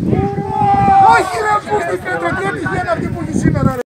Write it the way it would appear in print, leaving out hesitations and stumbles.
Όχι ρε, πού στην Πέτρο, τι έτυχε αυτή που έχει σήμερα ρε.